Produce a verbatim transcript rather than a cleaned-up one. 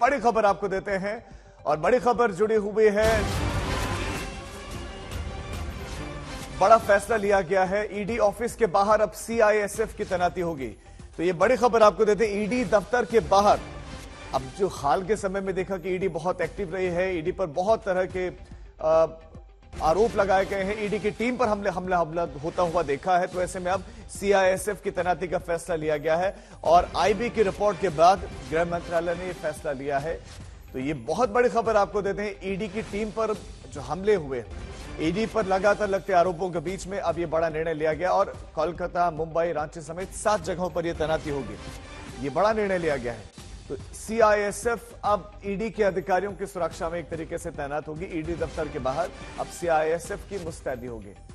बड़ी खबर आपको देते हैं और बड़ी खबर जुड़ी हुई है, बड़ा फैसला लिया गया है। ईडी ऑफिस के बाहर अब सीआईएसएफ की तैनाती होगी। तो ये बड़ी खबर आपको देते हैं, ईडी दफ्तर के बाहर। अब जो हाल के समय में देखा कि ईडी बहुत एक्टिव रही है, ईडी पर बहुत तरह के आ, आरोप लगाए गए हैं, ईडी की टीम पर हमले हमला हमला होता हुआ देखा है। तो ऐसे में अब सीआईएसएफ की तैनाती का फैसला लिया गया है और आईबी की रिपोर्ट के बाद गृह मंत्रालय ने यह फैसला लिया है। तो ये बहुत बड़ी खबर आपको देते हैं, ईडी की टीम पर जो हमले हुए, ईडी पर लगातार लगते आरोपों के बीच में अब यह बड़ा निर्णय लिया गया और कोलकाता, मुंबई, रांची समेत सात जगहों पर यह तैनाती होगी। ये बड़ा निर्णय लिया गया है। तो सीआईएसएफ अब ईडी के अधिकारियों की सुरक्षा में एक तरीके से तैनात होगी। ईडी दफ्तर के बाहर अब सीआईएसएफ की मुस्तैदी होगी।